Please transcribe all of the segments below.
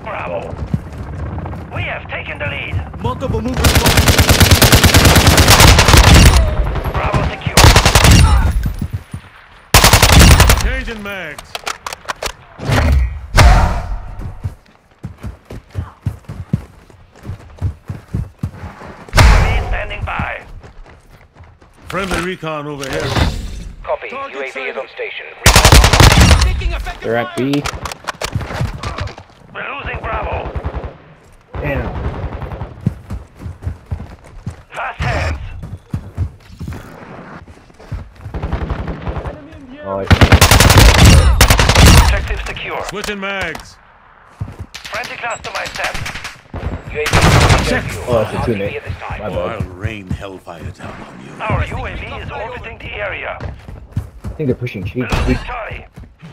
Bravo. We have taken the lead. Multiple movers. Bravo secure. Changing mags. UAV standing by. Friendly recon overhead. Copy. Target UAV is sighted. on station. Recon They're at B. We're losing Bravo. Damn. Fast hands. Oh, Objective secure. Switching mags. Friendly cluster myself. UAV Check. Oh, that's a teammate. at this time. My Oh, bad. I'll rain hellfire down on you. Our UAV is orbiting the area. I think they're pushing cheap. We're losing Charlie.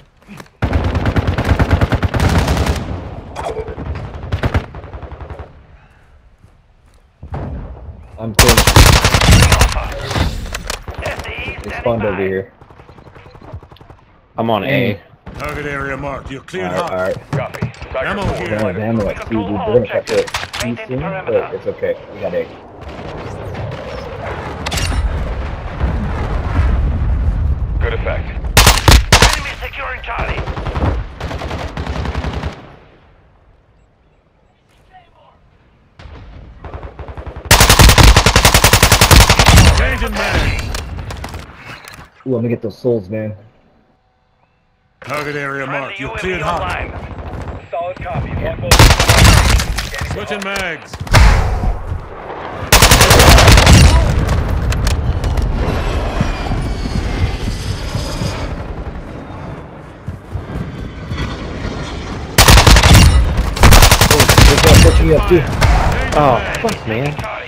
I'm killing. SDE They standing spawned by. over here. I'm on A. Target area marked. You're cleared Alright, hot. alright. Copy. Ammo We here. don't have ammo at C, dude. We're gonna have to C soon, but it's okay. We got A. Good effect. Enemy securing Charlie. Changing mags. Ooh, I'm gonna get those souls, man. Target area marked. Friendly You're UAV cleared hot. online. Solid copy. Longbow. Switching mags. Oh, they're pushing you up too. Oh, fuck, man.